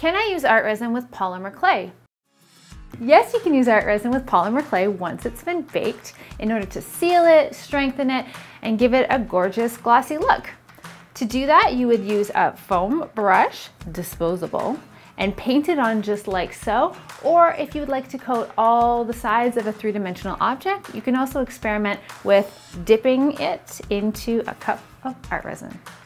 Can I use art resin with polymer clay? Yes, you can use art resin with polymer clay once it's been baked in order to seal it, strengthen it, and give it a gorgeous glossy look. To do that, you would use a foam brush, disposable, and paint it on just like so. Or if you would like to coat all the sides of a three-dimensional object, you can also experiment with dipping it into a cup of art resin.